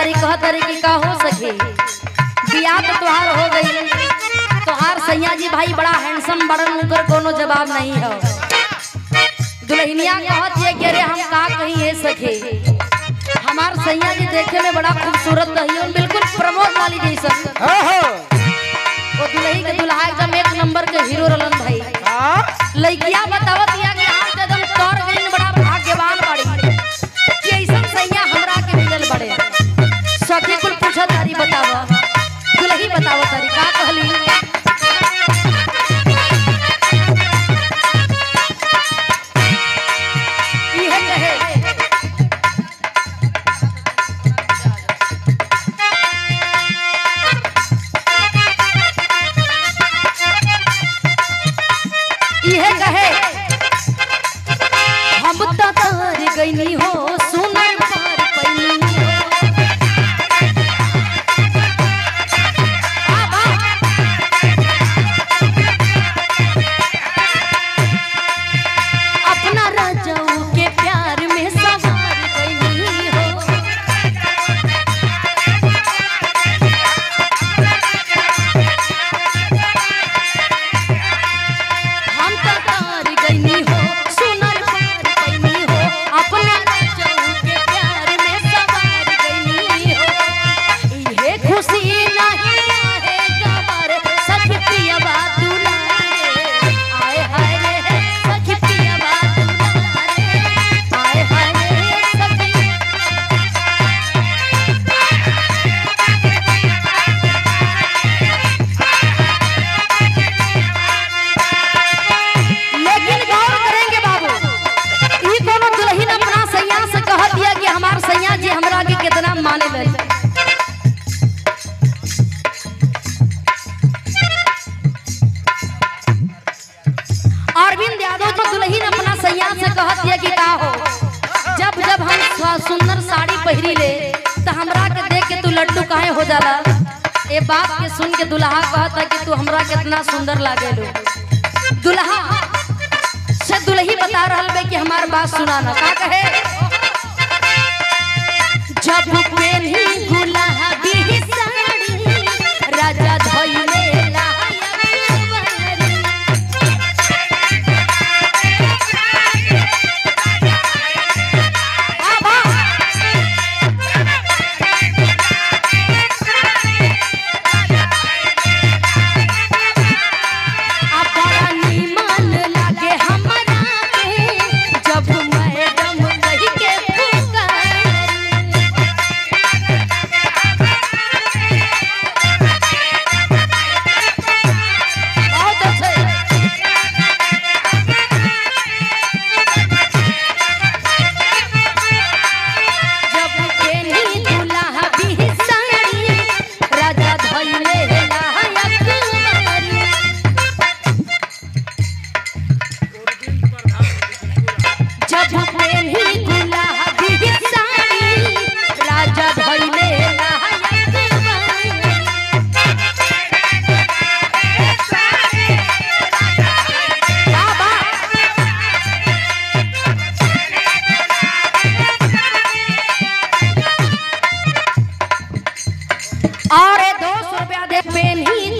तारी कह तारी की का हो सके बियाह तो तुहार हो गई। तुहार सैया जी भाई बड़ा हैंडसम बड़न उनकर कोनो जवाब नहीं है। दुल्हनिया कहत ये कि अरे हम का कहीं ये सके हमार सैया जी देखे में बड़ा खूबसूरत रही बिल्कुल प्रमोद वाली जैसा। वो दुल्ही के दुल्हा एकदम एक नंबर के हीरो रलन भाई। लड़किया बतावत या कि हम एकदम तौर गइन बड़ा भाग्यवान बाड़ी कि ऐसा सैया हमरा के मिलल बड़े। सखी कुल पूछत तारी बतावा दुल्ही बतावा तारी का कहली। इहे कहे हम तो तार गईनी हो सुनर पार पैनी अपना राजाओं के प्यार में सवार गईनी हो। अरविंद यादव जी दुल्ही ने अपना सैया से कहत दिया कि का हो जब जब हम सुंदर साड़ी पहरी ले तो हमरा के देख के तू लड्डू काहे हो जाला। ए बात के सुन के दुल्हा कहता कि तू हमरा कितना सुंदर लागेलू। दुल्हा से दुल्ही बता रहल बे कि हमार बात सुनाना का कहे। जब पहनी गुलाबी साड़ी राजा धइले और 200 रुपया दे पेन ही